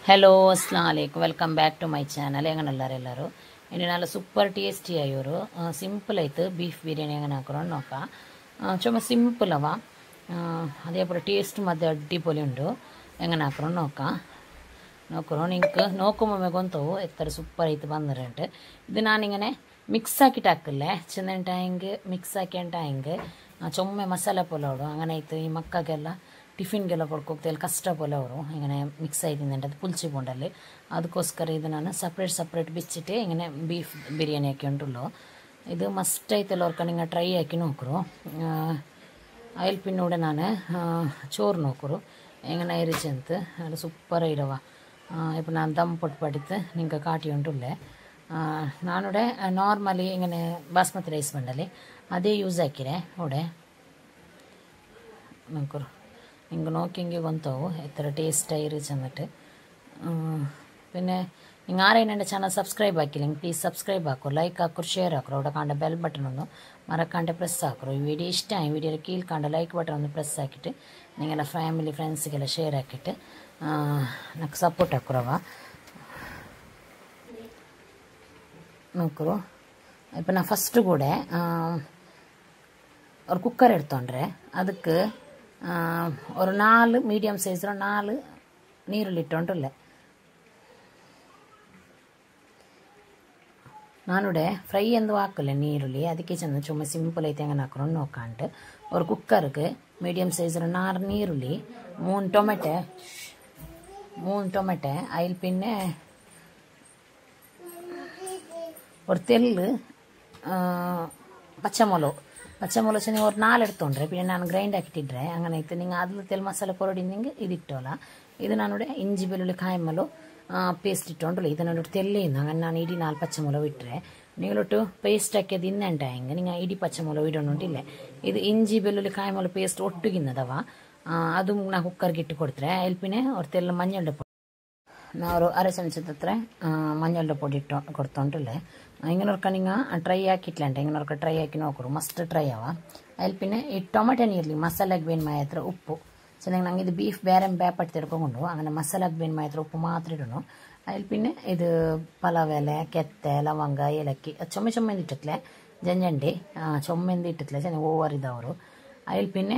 Hello ಅಸ್ಸಲಾಮ್ ಅಲೈಕುಮ್ welcome back to my channel ಹೆಂಗನಲ್ಲಾರೆಲ್ಲರೂ ಇನ್ನು ನಾಳೆ ಸೂಪರ್ ಟೇಸ್ಟಿ ಆಯೋರು ಸಿಂಪಲ್ ಆಯ್ತು ಬೀಫ್ ಬಿರಿಯಾನಿ ಹೆಂಗೆ ಹಾಕೋರು ನೋಕ ಚೊಮ್ಮ ಸಿಂಪಲ್ ಅವ അതേപോലെ ടേസ്റ്റ് മതി അടിപൊളി ഉണ്ട് എങ്ങനെ ആക്കണം നോക്കാം നോക്കണോ നിങ്ങൾക്ക് നോക്കുമ്പോൾ ಗೊಂತವು എത്ര സൂപ്പർ ആയിട്ട് ಬಂದಿರಂಟು ಇದು ನಾನಿങ്ങനെ ಮಿಕ್ಸ್ ಆಕಿಟ್ಟು ಹಾಕಲ್ಲೇ ಚೆಂದಂಟಾಯಿಂಗ್ ಮಿಕ್ಸ್ ಹಾಕ್ಯಂಟಾಯಿಂಗ್ ಚೊಮ್ಮೆ ಮಸಾಲೆ ಪುಲಾವ್ അങ്ങനെ ಆಯ್ತು ಈ ಮಕ್ಕಗೆಲ್ಲ ಟಿಫಿನ್ಗೆಲ್ಲ ಕೊಡ್ಕೋಗ್ತಿಲ್ಲ ಕಷ್ಟ ಪುಲಾವ್ ഇങ്ങനെ ಮಿಕ್ಸ್ ആയിട്ടുണ്ട് ಅದು ಪುಲ್ಚಿ ಬೋಂಡಲ್ಲಿ ಅದಕ್ಕೋಸ್ಕರ ಇದು ನಾನು ಸಪ್ರೇಟ್ ಬಿಚ್ಚಿಟ್ಟು ഇങ്ങനെ ಬೀಫ್ ಬಿರಿಯಾನಿ ಹಾಕಿಂಟುള്ളൂ ಇದು ಮಸ್ಟ್ ಆಯ್ತಲ್ಲ ಅವ್ರ ನಿಂಗೆ ಟ್ರೈ ಹಾಕಿ ನೋಕರು ಆಯಿಲ್ ಪಿನ್ನೂടെ ನಾನು ചോറ് നോക്കുറു എങ്ങനെ അരിച്ചെന്ത് അത് സൂപ്പർ ഇടവ ഇപ്പോൾ ഞാൻ ദം പൊട്ടിപ്പടുത്ത് നിങ്ങൾക്ക് കാട്ടിയുണ്ടല്ലേ ഞാനിവിടെ നോർമലി ഇങ്ങനെ ബാസ്മതി റൈസ് ഉണ്ടല്ലേ അതേ യൂസ് ആക്കിരേ ഇവിടെ നോക്കുറു നിങ്ങൾക്ക് നോക്കിയെങ്കിൽ ಗೊಂತವು എത്ര ടേസ്റ്റായി ചെന്നിട്ട് പിന്നെ നിങ്ങൾ ആരെയും എൻ്റെ ചാനൽ സബ്സ്ക്രൈബ് ആക്കിയില്ലെങ്കിൽ പ്ലീസ് സബ്സ്ക്രൈബ് ആക്കൂ ലൈക്ക് ആക്കൂ ഷെയർ ആക്കൂ അവിടെ കാണുന്ന ബെൽ ബട്ടൺ ഒന്ന് മറക്കാണ്ട് പ്രസ് ആക്കൂ ഈ വീഡിയോ ഇഷ്ടമായി വീഡിയോയിൽ കീഴിൽ കാണുന്ന ലൈക്ക് ബട്ടൺ ഒന്ന് പ്രസ് ആക്കിയിട്ട് നിങ്ങളുടെ ഫാമിലി ഫ്രണ്ട്സിಗೆಲ್ಲ ഷെയർ ആക്കിയിട്ട് ನನಗೆ ಸಪೋರ್ಟ್ ಹಾಕುರವ നോക്കൂ ഇപ്പം ഞാൻ ഫസ്റ്റ് കൂടെ ഒരു കുക്കർ എടുത്തോണ്ടേ ಅದಕ್ಕೆ ഒരു 4 മീഡിയം സൈസിലുള്ള 4 ನೀರುಳ್ಳಿಟ್ಟುಂಟല്ലേ ನಾನಿവിടെ ಫ್ರೈ ಎಂದು ಹಾಕಲ್ಲ ನೀರುಳ್ಳಿ ಅದಕ್ಕೆ ಚೆಂದ ಚುಮ್ಮ ಸಿಂಪಲ್ ಐತೆ ಹೆಂಗೆ ಹಾಕೊಂಡು ನೋಕಾಂಡು ஒரு ಕುಕ್ಕರ್ಗೆ ಮೀಡಿಯಂ ಸೈಜಿನ 4 ನೀರುಳ್ಳಿ 3 ಟೊಮೆಟೊ അതിൽ പിന്നെ ഒരു തെല്ല് പച്ചമുളക് ചെന്ന് ഒരു 4 എടുത്തോണ്ടേ പിന്നെ ನಾನು ಗ್ರೈಂಡ್ ಹಾಕಿಟ್ಟಿದ್ರೆ അങ്ങനെ ಆಯ್ತು നിങ്ങൾ അതിൽ തെൽ മസാല പൊടിന്നെങ്കിൽ ഇതിട്ടോല ഇത് ഞാനിവിടെ ഇഞ്ചി വെളുള്ളി കായമ്മലോ ಪೇಸ್ಟ್ ಇಟ್ಟುಕೊಂಡ್ರಲ್ಲ ಇದನ್ನು ತೆಲ್ಲೆಯಿಂದ ಹಂಗೆ ನಾನು ಇಡೀ 4 ಪಚ್ಚಮುಳಗು ಇಟ್ಟರೆ ನೀಗಳೊಟ್ಟು ಪೇಸ್ಟ್ ಹಾಕಿದ್ದು ಇನ್ನೆಂಟ ಹಿಂಗೆ ನೀವು ಇಡೀ ಪಚ್ಚಮುಳಗು ಇಡೋಣಿಲ್ಲ ಇದು ಇಂಜಿ ಬೆಳ್ಳುಳ್ಳಿ ಕಾಯಿಮೂಲ ಪೇಸ್ಟ್ ಒಟ್ಟಿಗಿನ್ನದವ ಅದು ನಾ ಕುಕ್ಕರ್ಗೆ ಇಟ್ಟು ಕೊಡ್ತಾರೆ ಎಲ್ಪಿನೇ ಅವ್ರ ತೆಲ್ಲ ಮಂಜಳ ಪೊಡಿ ನಾವು ಅರೆ ಚಮಚದ ಹತ್ರ ಮಂಜಳ ಪೊಡಿ ಇಟ್ಟು ಕೊಡ್ತೊಂಡ್ರಲ್ಲೇ ಹಿಂಗನವ್ರಕ ನಿಂಗೆ ಟ್ರೈ ಹಾಕಿಟ್ಲಂಟ ಹಿಂಗನವ್ರಕ ಟ್ರೈ ಹಾಕಿ ನೋಕರು ಮಸ್ತ್ ಟ್ರೈ ಅವ ಎಲ್ಪಿನೇ ಈ ಟೊಮೆಟೊ ನೀರ್ಲಿ ಮಸಾಲೆಗೆ ಬೇನ್ ಮಾಯ ಹತ್ರ ಉಪ್ಪು ಚೆನ್ನಾಗಿ ನಂಗೆ ಇದು ಬೀಫ್ ಬೇರೆ ಬೇಪಟ್ಟು ತಿಳ್ಕೊಂಡು അങ്ങനെ ಮಸಾಲಾಗೆ ಬೇನ್ ಮಾತ್ರ ಉಪ್ಪು ಮಾತ್ರ ಇಡೋಣ അതിൽ പിന്നെ ഇത് പലാവ് ഇല ಕೆತ್ತೆ ಲವಂಗ ಏಲಕ್ಕಿ ചുമ ഇട്ടിട്ടില്ലേ ജഞ്ചണ്ടി ചുമന്തി ഇട്ടിട്ടില്ലേ ಚೆನ್ನಾಗಿ ಓವರ್ ಇದ್ದವರು അതിൽ പിന്നെ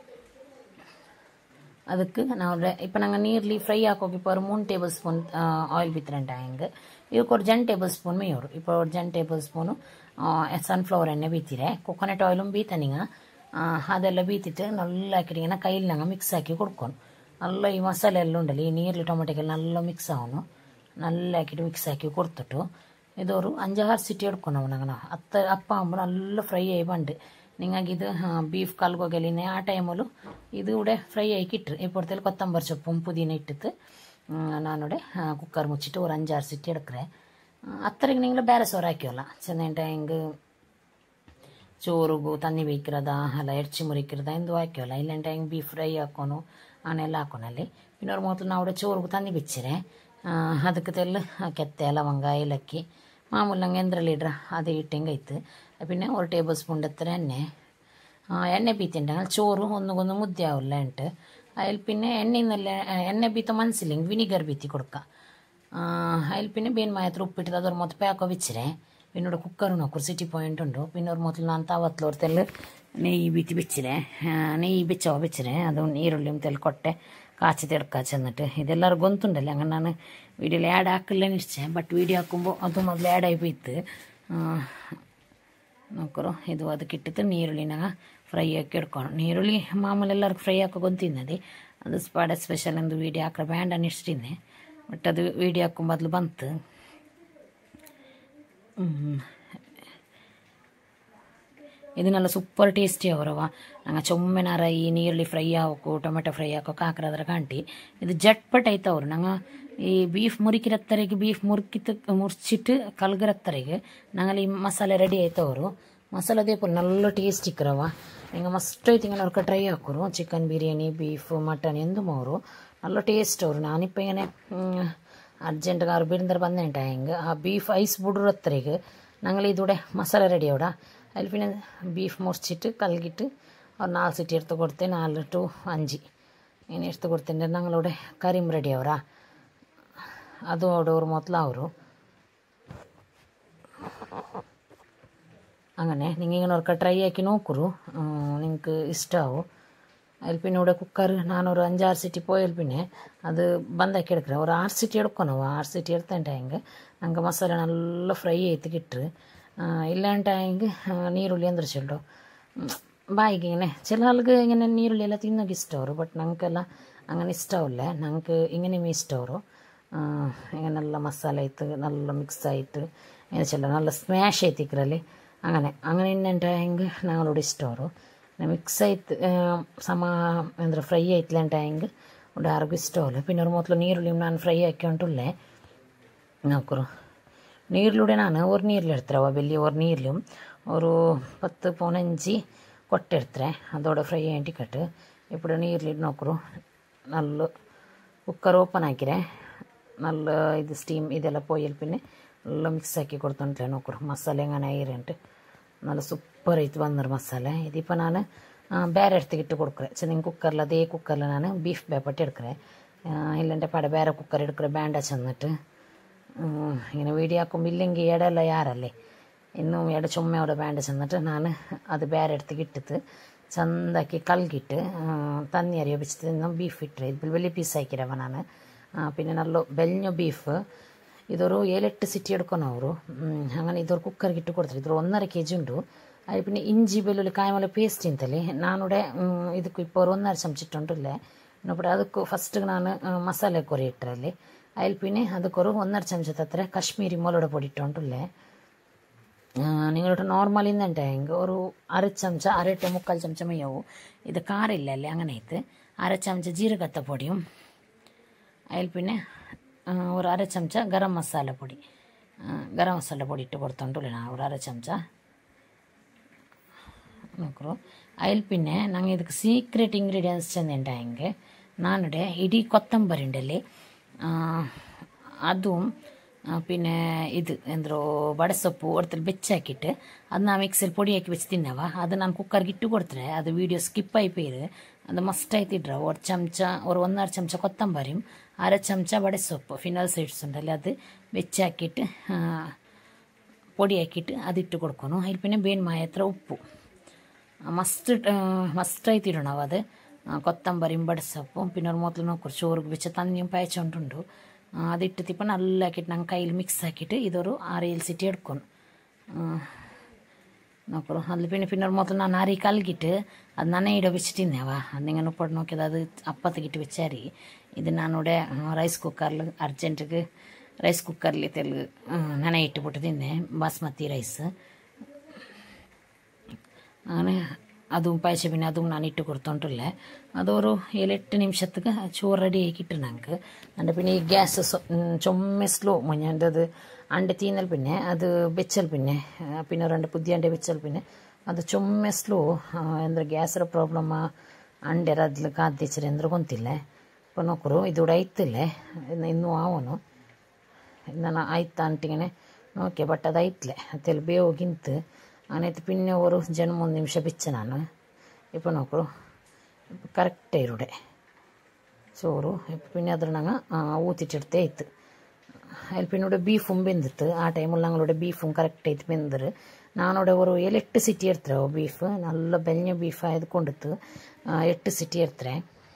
ಅದಕ್ಕೆ ನಾವು ಇಪ್ಪ ನಂಗೆ ನೀರ್ಲಿ ಫ್ರೈ ಹಾಕೋಕೆ ഇപ്പോൾ ഒരു 3 ടേബിൾ സ്പൂൺ ಆಯಿಲ್ ಬಿತ್ತಿರಂಟಾಯಂಗೆ ಇದಕ್ಕೆ ഒരു 10 ടേബിൾ സ്പൂൺ ಮೇಯೋರು ഇപ്പോൾ ഒരു 10 ടേബിൾ സ്പൂൺ സൺഫ്ലവർ എണ്ണ ബീത്തിരെ കൊക്കോനട്ട് ഓയിലും ബീത്തനിങ്ങ ಅದೆಲ್ಲ ಬೀತಿಟ್ಟು ನಲ್ಲ ಹಾಕಿಟ್ಟು ಇങ്ങനെ ಕೈಲಿ ನಂಗೆ ಮಿಕ್ಸ್ ಹಾಕಿ ಕೊಡ್ಕೊಂಡು ನಲ್ಲ ಈ ಮಸಾಲೆ ಎಲ್ಲ ಉಂಡಲ್ಲ ಈ ನೀರ್ಲಿ ಟೊಮೆಟೊಗೆಲ್ಲ ನಲ್ಲ ಮಿಕ್ಸ್ ಅವನು ನಲ್ಲ ಹಾಕಿಟ್ಟು ಮಿಕ್ಸ್ ಹಾಕಿ ಕೊಡ್ತಿಟ್ಟು ಇದವರು 5-6 ಸಿಟಿ ಹಿಡ್ಕೊಂಡು ನಾವು ನಂಗೆ ಅಪ್ಪ ಅಂಬ നല്ല ಫ್ರೈ ಆಗಿ ಬಂದು ನಿಂಗಾಗಿ ಇದು ಬೀಫ್ ಕಲ್ಗೋಗಲಿನೇ ಆ ಟೈಮಲ್ಲೂ ಇದು ಕೂಡ ಫ್ರೈ ಆಕಿಟ್ರು ಈ ಪೊಡ್ತಲ್ಲಿ ಕೊತ್ತಂಬರಿ ಸೊಪ್ಪು ಪುದೀನ ಇಟ್ಟಿತ್ತು ನಾನೋಡೆ ಕುಕ್ಕರ್ ಮುಚ್ಚಿಟ್ಟು ஒரு 5-6 ಸಿಟಿ ಹಿಡ್ಕ್ರೆ ಅತ್ತರಿಗೆ ನಿಂಗೆ ಬೇರೆ ಸೋರು ಹಾಕಿವಲ್ಲ ಚೆಂದ ಹಿಂಗೆ ചോറുಗು ತನ್ನಿ ಬೇಕಿರೋದ ಅಲ್ಲ ಎರ್ಚಿ ಮುರಿಕಿರೋದ ಎಂದು ಹಾಕಿವಲ್ಲ ಇಲ್ಲಂಟ ಹಿಂಗೆ ಬೀಫ್ ಫ್ರೈ ಹಾಕೋನು ಆನೆಲ್ಲ ಹಾಕೋನಲ್ಲಿ പിന്നെ ഒരു ಮೊದಲು ನಾವು ചോറുಗು ತನ್ನಿ ಬಿಚ್ಚಿರೆ ಅದಕ್ಕೆ ತೆಲ್ಲು ಕೆತ್ತೆ ಲವಂಗ ಏಲಕ್ಕಿ ಮಾಮೂಲಿ ನಂಗೆ ಎಂದ್ರಲ್ಲಿ ಇಡ್ರ ಅದೇ ಇಟ್ಟಂಗೆ ಐತೆ പിന്നെ ഒരു ടേബിൾ സ്പൂൺ എത്ര എണ്ണ ബീത്തിണ്ടെങ്കിൽ ചോറ് ഒന്നുകൊന്ന് മുദ്ദ ആവില്ല എന്നിട്ട് അതിൽ പിന്നെ എണ്ണ ബീത്ത മനസ്സില്ലെങ്കിൽ വിനിഗർ ബീത്തി കൊടുക്കുക അതിൽ പിന്നെ ಬೇನ್ ಮಾತ್ರ ಉಪ್ಪಿಟ್ಟಿದ್ದು ಅದ್ರ ಮೊತ್ತ ಪ್ಯಾಕೋ ಬಿಚ್ಚಿರೆ പിന്നെ ഇവിടെ കുക്കർ നോക്കും സിറ്റി പോയിന്റ് ഉണ്ടോ പിന്നെ ഒരു ಮೊದಲು ನಾನು ತಾವತ್ತೋರ್ ತೆಲ್ಲು നെയ്യ് ಬೀತಿ ಬಿಚ್ಚಿರೆ നെയ്യ് ಬಿಚ್ಚಿರೆ ಅದು ಈರುಳ್ಳಿയും ತೆಲ್ ಕೊಟ್ಟೆ ಕಾಚಿ ತೆಡ್ಕ ಚೆന്നിട്ട് ಇದೆಲ್ಲರೂ ಗೊಂತುಂಡല്ലേ അങ്ങനെ ನಾನು വീഡിയോയിൽ ആഡ് ಹಾಕಲ್ಲೇ ನಿಶ್ಚಯ ಬಟ್ ವೀಡಿಯೋ ಹಾಕುമ്പോൾ ಅದು ಮೊದಲು ಆ್ಯಡ್ ಆಯ್ತು ನೋಕರು ಇದು ಅದಕ್ಕೆ ಇಟ್ಟಿತ್ತು ನೀರುಳ್ಳಿನಾಗ ಫ್ರೈ ಹಾಕಿ ಇಡ್ಕೊಂಡು ನೀರುಳ್ಳಿ ಮಾಮೂಲಿ ಎಲ್ಲರಿಗೂ ಫ್ರೈ ಹಾಕೋ ಗೊಂತಿನ್ನದಿ ಅದು ಸ್ಪಾಡ ಸ್ಪೆಷಲ್ ಎಂದು ವೀಡಿಯೋ ಹಾಕ್ರೆ ಬ್ಯಾಂಡ್ ಅನ್ನಿಷ್ಟಿದ್ದೆ ಬಟ್ ಅದು ವೀಡಿಯೋ ಹಾಕೋ ಮೊದಲು ಬಂತು ಇದು നല്ല ಸೂಪರ್ ಟೇಸ್ಟಿ ಅವರವ ನಂಗೆ ಚೊಮ್ಮೆನಾರ ಈ ನೀರುಳ್ಳಿ ಫ್ರೈ ಹಾಕೋ ಟೊಮೆಟೊ ಫ್ರೈ ಹಾಕೋಕೆ ಹಾಕ್ರದ್ರ ಕಾಂಟಿ ಇದು ಜಟ್ಪಟ್ ಆಯ್ತವ್ರು ನಂಗೆ ಈ ಬೀಫ್ ಮುರಿಕಿರತ್ತರಿಗೆ ಬೀಫ್ ಮುರ್ಚಿಟ್ಟು ಕಲ್ಗಿರತ್ತರಿಗೆ ನಂಗಲ್ಲಿ ಮಸಾಲೆ ರೆಡಿ ಆಯ್ತವರು ಮಸಾಲೆ ದೇಪಲ್ നല്ല ಟೇಸ್ಟ್ ಇಕ್ಕರವ ಹಿಂಗೆ ಮಸ್ಟ್ ಐತಿ ಹಿಂಗೆ ಅವ್ರ ಟ್ರೈ ಹಾಕೋರು ಚಿಕನ್ ಬಿರಿಯಾನಿ ಬೀಫ್ ಮಟನ್ ಎಂದು ಅವರು നല്ല ಟೇಸ್ಟ್ ಅವರು ನಾನಿಪ್ಪ ಇങ്ങനെ ಅರ್ಜೆಂಟ್ಗೆ ಅವ್ರು ಬಿರಿಂದ್ರೆ ಬಂದೇಂಟ ಹಿಂಗೆ ಆ ಬೀಫ್ ಐಸ್ ಬಿಡ್ರತ್ತರಿಗೆ ನಂಗಲ್ಲಿ ಇದೂടെ ಮಸಾಲೆ ರೆಡಿ ಅವಡ അതിൽ പിന്നെ ബീഫ് മുറിച്ചിട്ട് കലകിയിട്ട് ഒരു 4 സിറ്റി എടുത്ത് കൊടുത്ത് 4 to 5 ഇങ്ങനെ എടുത്ത് കൊടുത്തിട്ടുണ്ട് ഞങ്ങളുടെ കറിയും റെഡി ആവറാ ಅದು ഓടോറ് ಮೊದಲು ಅವರು അങ്ങനെ നിങ്ങൾ ഒരു ട്രൈ ആക്കി നോക്കൂ നിങ്ങൾക്ക് ഇഷ്ടമാവും അതിൽ പിന്നെ ഇവിടെ കുക്കർ നാനൊരു 5-6 സിറ്റി പോയാൽ പിന്നെ അത് ಬಂದಾಕಿ എടുக்கிறேன் ഒരു 6 ಸಿಟಿ എടുക്കണം 6 ಸಿಟಿ എടുത്തിട്ടുണ്ടെങ്കിൽ നമുക്ക് മസാല നല്ല ഫ്രൈ ആയിട്ട് കിട്ടും ഇല്ലാണ്ടായെങ്കിൽ നീരുള്ളി എന്തിരിച്ചുണ്ടോ ബായിക്ക് ഇങ്ങനെ ചില ആൾക്ക് ഇങ്ങനെ നീരുള്ളി എല്ലാം തിന്നൊക്കെ ഇഷ്ടമാവും ബട്ട് ഞങ്ങൾക്കെല്ലാം അങ്ങനെ ഇഷ്ടമില്ല ഞങ്ങൾക്ക് ഇങ്ങനെയും ഇഷ്ടമാവും ഇങ്ങനെ നല്ല മസാല ആയിട്ട് നല്ല മിക്സ് ആയിട്ട് ഇങ്ങനെ ചില നല്ല സ്മാഷ് ആയിട്ടിക്കറല്ലേ അങ്ങനെ അങ്ങനെ ಇನ್ನೆಂಟಾയെങ്കിൽ ഞങ്ങളോട് ഇഷ്ടമാവും ಮಿಕ್ಸ್ ಆಯ್ತು ಸಮ ಅಂದರೆ ಫ್ರೈ ಆಯ್ತಲ್ಲ ಟೈಂಗೆ ಒಂದು ಆರೋಗ್ಯ ಇಷ್ಟವಲ್ಲ പിന്നെ ഒരു ಮೊದಲು ನೀರುಳ್ಳಿ ನಾನು ಫ್ರೈ ಹಾಕ್ಕೊಂಡುಳ್ಳೆ നോക്കൂ നീരിലൂടെ ನಾನು ഒരു നീരിലെടുത്തേ വലിയ ഒരു നീരിലും ഒരു 10-15 കൊട്ടെടുത്തേ അതോടെ ഫ്രൈ ആയിട്ടിക്കട്ട് ഇപ്പോൾ നീരിലിട്ട് നോക്കൂ നല്ല കുക്കർ ഓപ്പൺ ആക്കിരേ നല്ല ഇത് സ്റ്റീം ಇದೆಲ್ಲ പോയാൽ പിന്നെ നല്ല മിക്സ് ആക്കി കൊടുത്തോണ്ടില്ല നോക്കൂ മസാല എങ്ങനെ ആയിരണ്ട് നല്ല സൂപ്പർ ആയിട്ട് വന്നൊരു മസാല ഇതിപ്പോൾ ഞാൻ ಬೇರೆ എടുത്തിട്ട് കൊടുക്കറേ ചെറിയ കുക്കറിൽ അതേ കുക്കറിൽ ഞാൻ ബീഫ് ಬೇಪಟ್ಟು എടുക്കറേ ഇല്ലെൻ്റെ പട ಬೇರೆ കുക്കർ എടുക്കറേ ಬೇಡ ചെന്നിട്ട് ഇങ്ങനെ വീഡിയോ ആക്കുമ്പോൾ ഇല്ലെങ്കിൽ ഇടയല്ല ಯಾರല്ലേ ಇನ್ನೂ ಎಡೆ ಚೊಮ್ಮೆ ಅವರ ಬೇಡ ചെന്നിട്ട് ഞാൻ അത് ಬೇರೆ എടുത്തിട്ട് ಚಂದಾಕಿ ಕಲ್ಗಿಟ್ಟು ತನ್ನಿ ಅರಿಯೋಬಿಚ್ಚಿಟ್ಟು ಬೀಫ್ ಇಟ್ಟರೆ ಇದು വലിയ പീസ് ആക്കിരವ ನಾನು പിന്നെ നല്ല ಬೆಳ್ഞ്ഞ ബീഫ് ഇതൊരു 7-8 ಸಿಟಿ എടുക്കണം ಅವರು അങ്ങനെ ഇതൊരു കുക്കർക്ക് ഇട്ട് കൊടുത്തിട്ട് ഇതൊരു 1.5 kg ഉണ്ട് അത് പിന്നെ ഇഞ്ചി ಬೆಳ್ಳುಳ್ಳಿ ಕಾಯಿಮಲ ಪೇಸ್ಟ್ ಇಂತಲ್ಲಿ ನಾನುಡೆ ಇದಕ್ಕೆ ഇപ്പോൾ ഒരു 1.5 ചമಚ ഇട്ടുണ്ടല്ലേ ಇನ್ನೊಬ್ಬರು ಅದಕ್ಕೂ ಫಸ್ಟ್ ನಾನು ಮಸಾಲೆ ಕೊರಿ ಇಟ್ಟರಲ್ಲಿ അതിൽ പിന്നെ ಅದಕ್కొരു 1.5 ചമಚ അത്ര കാശ്മീരി മുളകുടെ പൊടി ഇട്ടുണ്ടല്ലേ നിങ്ങളുടെ നോർമൽ ഇന്നുണ്ടെങ്കിൽ ഒരു 1/2 ചമಚ 1/2-3 ചമಚ മയ്യാവും ഇത് കാറില്ലല്ലേ അങ്ങനെ ആയിട്ട് 1/2 ചമച ജീരകത്ത പൊടിയും അതിൽ പിന്നെ ഒരു 1/2 ചമಚ ಗರಂ ಮಸಾಲ പൊടി ഇട്ട് കൊടുത്തോണ്ടുള്ളൂ ഞാൻ ഒരു 1/2 ചമಚ നോക്കൂ അതിൽ പിന്നെ ഞങ്ങൾ ಇದಕ್ಕೆ സീക്രെಟ್ ಇಂಗ್ರೀಡಿಯೆಂಟ್ಸ್ ചെന്നിട്ടുണ്ടെങ്കിൽ ನಾನಿടെ ಇಡೀ ಕೊತ್ತಂಬರಿ ഉണ്ടല്ലേ അതും പിന്നെ ഇത് എന്തോ വടസൊപ്പ് ഒരിടത്തിൽ വെച്ചാക്കിയിട്ട് അത് ഞാൻ മിക്സിയിൽ പൊടിയാക്കി വെച്ച് തിന്നവ അത് ഞാൻ കുക്കർക്ക് ഇട്ട് കൊടുത്തേ അത് വീഡിയോ സ്കിപ്പായി പോയത് അത് മസ്റ്റായിട്ട് ഇട്ര ഒരു ചമച്ച ഒരു 1.5 ചമച്ച കൊത്തമ്പരിയും 1/2 ചമച്ച വടസൊപ്പ് ഫിനൽ സൈഡ്സ് ഉണ്ടല്ലേ അത് വെച്ചാക്കിയിട്ട് പൊടിയാക്കിയിട്ട് അതിട്ട് കൊടുക്കണം അതിൽ പിന്നെ ಬೇನ್ಮಾಯತ್ರ ಉಪ್ಪು മസ്റ്റായിട്ട് ഇടണം അത് കൊത്തമ്പരിയും വടസൊപ്പും പിന്നെ ഒരു ಮೊದಲು നോക്കൂ ചോറ് വെച്ച തന്നിയും പായച്ചുകൊണ്ടുണ്ട് അതിട്ടിട്ട് ഇപ്പം നല്ല ആക്കിയിട്ട് ഞങ്ങൾ കയ്യിൽ മിക്സ് ആക്കിയിട്ട് ഇതൊരു 6-7 സിറ്റി എടുക്കണം നോക്കൂ അതിൽ പിന്നെ ഒരു ಮೊದಲು ನಾನು ಅರಿ ಕಲ್ಗಿಟ್ಟು ಅದು ನಾನೇ ಇಡೋ വെച്ചിട്ടിന്നേವ ಅದು നിങ്ങൾ ഇപ്പോൾ നോക്കിയത് അത് അപ്പത്തേക്കിട്ട് വെച്ചാരി ഇത് ഞാനിവിടെ റൈസ് കുക്കറിൽ അർജൻറ്റിക്ക് റൈസ് കുക്കറിൽ തെലുങ്ക് നനയെ ഇട്ടുപൊട്ട് തിന്നേ ബാസ്മതി റൈസ് അങ്ങനെ അതും പായച്ച പിന്നെ അതും ഞാൻ ഇട്ട് കൊടുത്തോണ്ടില്ലേ അതൊരു 7-8 നിമിഷത്തേക്ക് ചോറ് റെഡി ആക്കിയിട്ട് ഞങ്ങൾക്ക് എന്നിട്ട് പിന്നെ ഈ ഗ്യാസ് ചുമ്മാ സ്ലോ മുഞ്ഞത് അണ്ട് തീന്നൽ പിന്നെ അത് വെച്ചൽ പിന്നെ 2 പുതിയ വെച്ചൽ പിന്നെ ಅದು ಚೊಮ್ಮೆ ಸ್ಲೋ ಅಂದರೆ ಗ್ಯಾಸರ ಪ್ರಾಬ್ಲಮ್ ಅಂಡೆರ ಅದ್ಲು ಕಾದಿಚ್ಚರಿ ಅಂದ್ರೆ ಗೊಂತಿಲ್ಲ ಇಪ್ಪ ನೋಕರು ಇದು ಐತಿಲ್ಲ ಇನ್ನೂ ಆವನು ನಾನು ಆಯ್ತಾ ಅಂಟಿಗೆ ನೋಕೆ ಬಟ್ ಅದು ಐತ್ಲೆ ಅದೆಲ್ಲ ಬೇವೋಗಿಂತು ಆನೈತು ಪಿನ್ನೆ ಅವರು 2-3 ನಿಮಿಷ ಬಿಚ್ಚೆ ನಾನು ಇಪ್ಪ ನೋಕರು ಕರೆಕ್ಟೇ ಇರುಡೆ ചോറ് പിന്നെ അದ್ರ ഞങ്ങൾ ഊത്തിട്ടെടുത്തേ ഇത്ത് അതിൽ പിന്നെ ഇവിടെ ബീഫും വെന്തിട്ട് ആ ടൈമിൽ ഞങ്ങളുടെ ബീഫും കറക്റ്റായിട്ട് വെന്തര് ഞാനിവിടെ ഒരു 7-8 സിറ്റി എടുത്തേ ബീഫ് നല്ല ಬೆಳ್ഞ്ഞ ബീഫ് ആയത് കൊണ്ടിട്ട് 8 സിറ്റി എടുത്തേ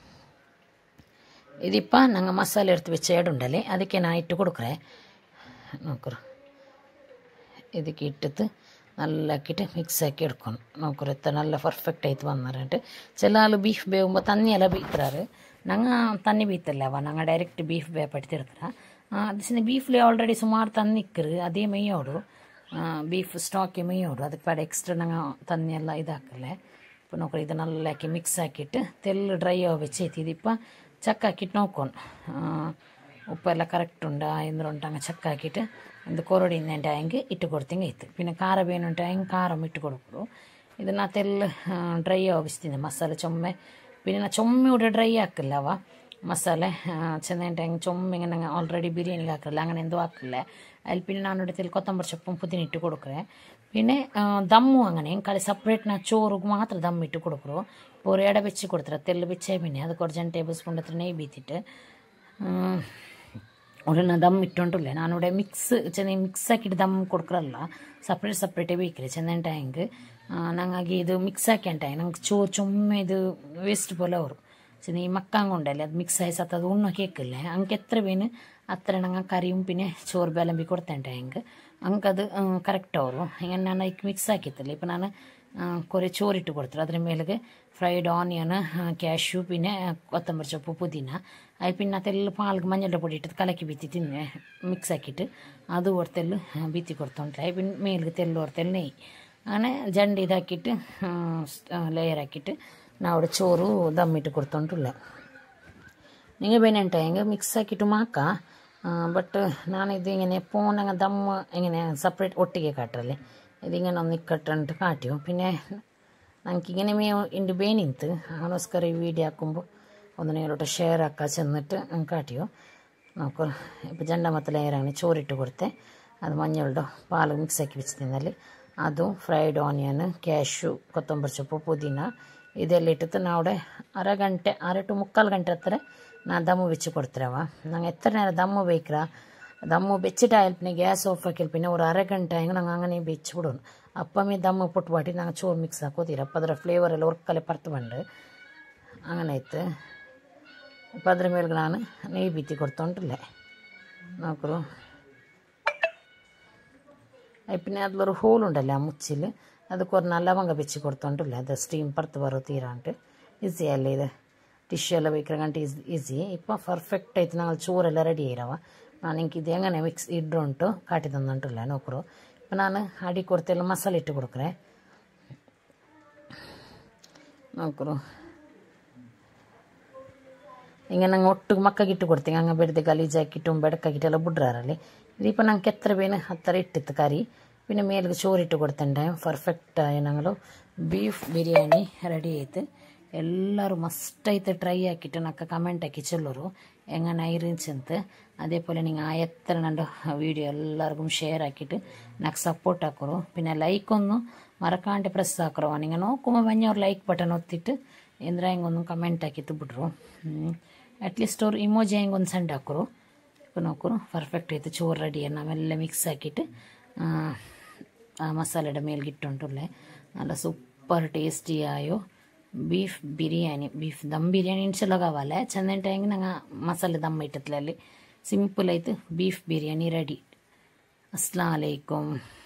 ഇതിപ്പോൾ ഞങ്ങൾ മസാല എടുത്ത് വെച്ച ഇടുണ്ടല്ലേ ಅದಕ್ಕೆ ഞാൻ ഇട്ട് കൊടുക്കറേ നോക്കൂ ಇದಕ್ಕೆ ഇട്ടിട്ട് നല്ല ആക്കിയിട്ട് മിക്സ് ആക്കി എടുക്കണം നോക്കൂ എത്ര നല്ല പെർഫെക്റ്റ് ആയിട്ട് വന്നിട്ട് ചില ആൾ ബീഫ് ಬೇവുമ്പോൾ തന്നിയെല്ലാം ಬೀತ್ರಾರು ഞങ്ങൾ തന്നി ಬೀತಲ್ಲವ ഞങ്ങൾ ಡೈರೆಕ್ಟ್ ಬೀಫ್ ಬೇಪಡ್ತಿರ್ತಾರ ಅದು ಬೀಫ್ಲಿ ಆಲ್ರೆಡಿ ಸುಮಾರು ತನ್ನಿಕ್ಕರು ಅದೇ ಮೇಯೋಡು ಬೀಫ್ ಸ್ಟಾಕಿ ಮೇಯೋಡು ಅದಕ್ಕೆ ಪಡ ಎಕ್ಸ್ಟ್ರಾ ഞങ്ങൾ തന്നിയെല്ലാം ഇതാക്കല്ലേ ഇപ്പോൾ നോക്കൂ ഇത് നല്ല ആക്കി മിക്സ് ആക്കിയിട്ട് തെല്ല് ഡ്രൈ ആവുക വെച്ചേത്തി ഇതിപ്പോൾ ചക്ക ആക്കിയിട്ട് നോക്കണം ഉപ്പെല്ലാം കറക്റ്റ് ഉണ്ടാ എന്തുണ്ടാകും ചക്ക ആക്കിയിട്ട് ഇത് ಕೊರಡಿ ഉണ്ടായെങ്കിൽ ഇട്ട് കൊടുത്തെങ്കിൽ ഇത്ത് പിന്നെ ಖಾರ ಬೇನುಂಟಾയെങ്കിൽ ಖಾರം ഇട്ട് കൊടുക്കുള്ളൂ ಇದನ್ನು ತೆಲ್ಲು ಡ್ರೈ ಆವಿಸ್ತೀನಿ ಮಸಾಲೆ ಚೊಮ್ಮೆ പിന്നെ ഞാൻ ചുമ്മ ഇവിടെ ഡ്രൈ ആക്കില്ല അവ മസാല ചെന്നതിൻ്റെ ചുമ്മ ഇങ്ങനെ ഓൾറെഡി ബിരിയാണിക്ക് ആക്കില്ല അങ്ങനെ എന്തോ ആക്കില്ല അതിൽ പിന്നെ ഞാനിവിടെ തെൽ കൊത്തമ്പരി ചൊപ്പും പുതിന ഇട്ട് കൊടുക്കറേ പിന്നെ ദമ്മും അങ്ങനെ കളി സെപ്പറേറ്റ് ഞാൻ ചോറുക്ക് മാത്രം ദം ഇട്ട് കൊടുക്കറു ഇപ്പോൾ ഒരു ഇട വെച്ച് കൊടുത്തറ തെല്ല് വെച്ചേ പിന്നെ അത് കുറച്ച് 2 ടേബിൾ സ്പൂൺ അത്ര നെയ്യ് ബീത്തിട്ട് ഉടനെ ദം ഇട്ടുകൊണ്ടില്ലേ ഞാനിവിടെ ചെറിയ മിക്സ് ആക്കിയിട്ട് ദം കൊടുക്കറല്ല ಸಪ್ರೇಟೇ ಬೇಕ್ರಿ ಚೆಂದ ಟ್ಯಾಂಕ್ ನಂಗಾಗಿ ಇದು ಮಿಕ್ಸ್ ಹಾಕ್ಯಂಟ ನಂಗೆ ಚೊಮ್ಮೆ ಇದು ವೇಸ್ಟ್ പോലെ ಅವರು ചെറിയ മക്കാങ്കൊണ്ടല്ലേ അത് മിക്സ് ആയി സത്ത് അത് ഉണ്ണ കേക്കില്ലേ അങ്ങക്ക് എത്ര പേന് അത്ര ഞങ്ങൾ കറിയും പിന്നെ ചോറ് ബലമ്പി കൊടുത്തേണ്ട എനിക്ക് അങ്ങക്കത് കറക്റ്റ് ಅವರು ഇങ്ങനെ ഞാൻ അതിക്ക് മിക്സ് ആക്കിയത്തില്ല ഇപ്പം ഞാൻ കുറേ ചോറിട്ട് കൊടുത്തില്ല അതിന് മേലേക്ക് ഫ്രൈഡ് ഓണിയൻ ക്യാഷ്യൂ പിന്നെ കൊത്തമ്പരി സೊಪ್ಪು ಪುದೀನ അത് പിന്നെ അതെല്ലാം പാൽക്ക് മഞ്ഞളുടെ പൊടി ഇട്ട് കലക്കി ബീത്തി തിന്നെ മിക്സ് ആക്കിയിട്ട് അത് കൊടുത്തെല്ലാം ബീത്തി കൊടുത്തോണ്ടില്ല അത് പിന്നെ മേലേക്ക് തെല്ല് കൊടുത്തെല്ലാം നെയ്യ് അങ്ങനെ ജണ്ട് ഇതാക്കിയിട്ട് ലെയറാക്കിയിട്ട് ನಾವು അവിടെ ചോറ് ദമ്മിട്ട് കൊടുത്തോണ്ടില്ല നിങ്ങൾ ಬೇನೆಂಟ ಹೆಂಗೆ ಮಿಕ್ಸ್ ಹಾಕಿಟ್ಟು ಮಾಕ ಬಟ್ ನಾನಿದು ഇങ്ങനെ പോണങ്ങ ദമ്മ് ഇങ്ങനെ സെപ്പറേറ്റ് ഒട്ടിಗೆ കാട്ടല്ലേ ഇതിങ്ങനെ ഒന്ന് ഇക്കട്ടിട്ട് കാട്ടിയോ പിന്നെ നമുക്കിങ്ങനെ എൻ്റെ ಬೇನಿಂತು ಅವನೋಸ್ಕರ ಈ വീഡിയോ ಹಾക്കുമ്പോൾ ഒന്ന് നിങ്ങളോട്ട് ഷെയർ ആക്കാൻ ചെന്നിട്ട് കാട്ടിയോ നോക്കൂ ഇപ്പോൾ ജണ്ട മത്ത ലെയറാണ് ചോറിട്ട് കൊടുത്തെ അത് മഞ്ഞളുടെ പാൽ മിക്സ് ആക്കി വെച്ച് തിന്നാൽ അതും ഫ്രൈഡ് ഓണിയൻ ಕ್ಯಾಶ್ಯೂ ಕೊತ್ತಂಬರಿ ಸೊಪ್ಪು ಪುದೀನ ಇದೆಲ್ಲ ಇಟ್ಟಿತ್ತು ನಾವು അവിടെ ಅರ ಟು ಮುಕ್ಕಾಲು ಗಂಟೆ ಹತ್ರ ನಾನು ದಮ್ಮು വെച്ച് കൊടുത്തരವ ನಂಗೆ എത്ര നേരം ദമ്മ് ಬೇಕ್ರ ദമ്മ് വെച്ചിട്ടായാൽ പിന്നെ ഗ്യാസ് ഓഫ് ആക്കിയാൽ പിന്നെ ഒരു അര ಗಂಟೆ ആയെങ്കിൽ ഞങ്ങൾ അങ്ങനെ വെച്ച് വിടും അപ്പമേ ദമ്മ് പൊട്ടുപാട്ടി ഞങ്ങൾ ചോറ് മിക്സ് ആക്കോತೀರ അപ്പം ಅದರ ಫ್ಲೇವರ್ ಎಲ್ಲ ಒರ್ಕಲೆ ಪರ್ತು ಬಂದು അങ്ങനെ ಆಯ್ತು അപ്പം ಅದ್ರ ಮೇಲೆ ನಾನು നെയ്യ് ಬೀತಿ കൊടുത്തോണ്ടില്ലേ നോക്കൂ പിന്നെ അതിലൊരു ഹോളുണ്ടല്ലോ ആ മുച്ചിൽ ಅದಕ್ಕೆ ಒಂದು ಲವಂಗ ಬೆಚ್ಚಿ ಕೊಡ್ತೊಂಡಿಲ್ಲ ಅದು ಸ್ಟೀಮ್ ಪರ್ತು ಬರೋ ತೀರ ಅಂಟು ಈಸಿ ಅಲ್ಲ ಇದು ಟಿಶ್ಯೂ ಎಲ್ಲ ಬೇಕ್ರಂಟ ಈಸಿ ಇಪ್ಪ ಪರ್ಫೆಕ್ಟ್ ಆಯ್ತು ನಾವು ಚೋರೆಲ್ಲ ರೆಡಿ ಇರವ ನಾನು ಹಿಂಗೆ ಇದು ಹೆಂಗನೆ ಮಿಕ್ಸ್ ಇಡ್ರುಂಟು ಕಾಟಿ ತಂದುಂಟಿಲ್ಲ ನೋಕರು ಇപ്പം ನಾನು ಅಡಿ ಕೊಡ್ತೆಲ್ಲ ಮಸಾಲೆ ಇಟ್ಟು ಕೊಡ್ಕ್ರೆ ನೋಕರು ಹಿಂಗೆ ನಂಗೆ ಒಟ್ಟಿಗೆ ಮಕ್ಕಗಿಟ್ಟು ಕೊಡ್ತೀನಿ ಹಂಗೆ ಬೆಡ್ದೆ ಗಲೀಜಾಕಿಟ್ಟು ಬೆಡಕಾಗಿಟ್ಟೆಲ್ಲ ಬಿಡ್ರಾರಲ್ಲಿ ഇതിപ്പോൾ ഞങ്ങൾക്ക് എത്ര പേന് അത്ര ഇട്ടിത്ത് കറി പിന്നെ മേലേക്ക് ചോറിട്ട് കൊടുത്തിട്ടുണ്ടായ പെർഫെക്റ്റായി ഞങ്ങൾ ബീഫ് ബിരിയാണി റെഡി ആയിട്ട് എല്ലാവരും മസ്റ്റായിട്ട് ട്രൈ ആക്കിയിട്ട് നമുക്ക് കമൻറ്റ് ആക്കി ചൊല്ലರು എങ്ങനെ ആയിരുന്നിച്ചെന്ന് അതേപോലെ നിങ്ങൾ ആ എത്ര എൻ്റെ വീഡിയോ എല്ലാവർക്കും ഷെയർ ആക്കിയിട്ട് నాకు സപ്പോർട്ട് ആക്കറോ പിന്നെ ലൈക്കൊന്നും മറക്കാണ്ട് പ്രസ് ആക്കറോ നിങ്ങൾ നോക്കുമ്പോൾ ഒരു ലൈಕ್ ಬಟನ್ ಒತ್ತಿಟ್ಟು ಎಂದ್ರೆ ಹಿಂಗೊಂದು ಕಮೆಂಟ್ ಹಾಕಿತ್ತು ಬಿಡ್ರು ಅಟ್ಲೀಸ್ಟ್ ಅವ್ರು ಇಮೋಜಿ ಹಿಂಗೊಂದು ಸೆಂಡ್ ಹಾಕರು ഇപ്പോൾ നോക്കൂ പെർഫെക്റ്റ് ആയിട്ട് ചോറ് റെഡിയാണ് നാമെല്ലാം മിക്സ് ആക്കിയിട്ട് മസാലയുടെ മേൽക്കിട്ടുണ്ടല്ലേ നല്ല സൂപ്പർ ടേസ്റ്റി ആയോ ബീഫ് ബിരിയാണി ബീഫ് ദം ബിരിയാണി ഇൻഷല്ല ಕಾವಾಲೆ ಚೆಂದ ಟೈಂಗೆ ನಂಗೆ ಮಸಾಲೆ ದಮ್ ಇಟ್ಟತ್ಲಲ್ಲಿ ಸಿಂಪಲ್ ಆಯ್ತು ಬೀಫ್ ಬಿರಿಯಾನಿ ರೆಡಿ ಅಸ್ಸಲಾಂ ಅಲೈಕುಂ.